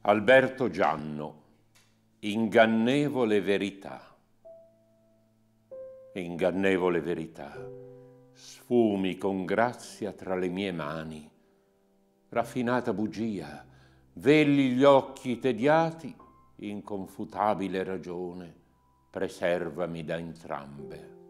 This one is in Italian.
Alberto Gianno, ingannevole verità. Ingannevole verità, sfumi con grazia tra le mie mani. Raffinata bugia, vegli gli occhi tediati, inconfutabile ragione, preservami da entrambe.